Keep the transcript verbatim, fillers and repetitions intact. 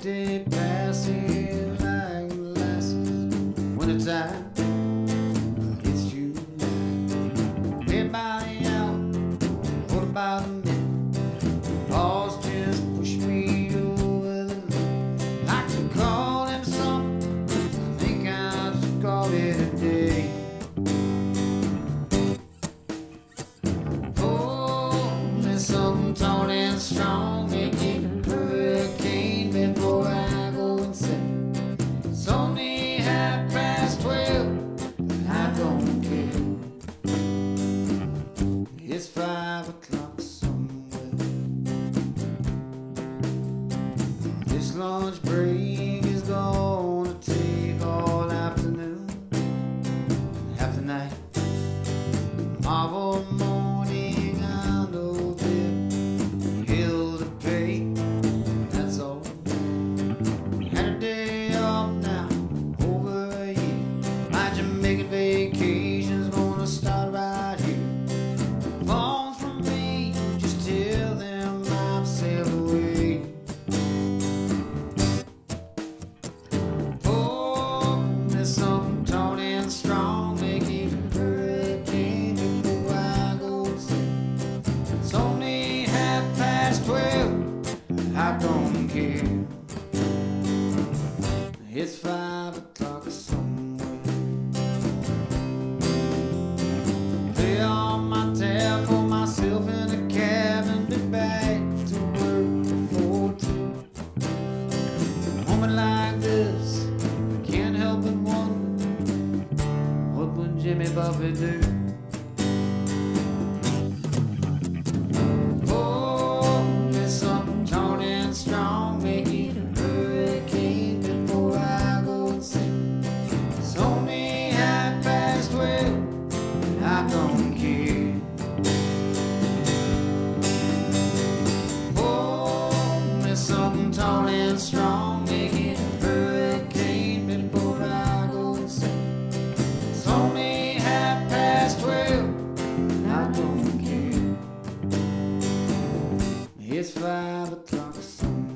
day passing like molasses. Wintertime, it's July. Paid by the hour, what about a minute? Paul's just push me over the limit. Like to call him something, I think I'll just call it a day. Oh, there's something tall and strong, make it a hurricane before I go insane. It's only half past twelve, and I don't care. It's five o'clock somewhere. This lunch break is gonna take all afternoon, half the night. Tomorrow morning I know that hill to pay, that's all. Had a day off now, over a year. My Jamaican vacation's gonna start right here. Phones from me, just tell them I've sailed away. Oh, there's something tall and strong, make it a hurricane before I go to sleep. It's only half past twelve, I don't care. It's five o'clock somewhere. Play on my tab for myself in a cab and be back to work before two. A moment like this, I can't help but wonder, what would Jimmy Buffett do? Oh, there's something tall and strong, make it a hurricane before I go insane. It's only half past twelve, I don't care. Oh, there's something tall and strong, make it a hurricane before I go insane. It's only half past twelve, I don't care. It's five o'clock somewhere.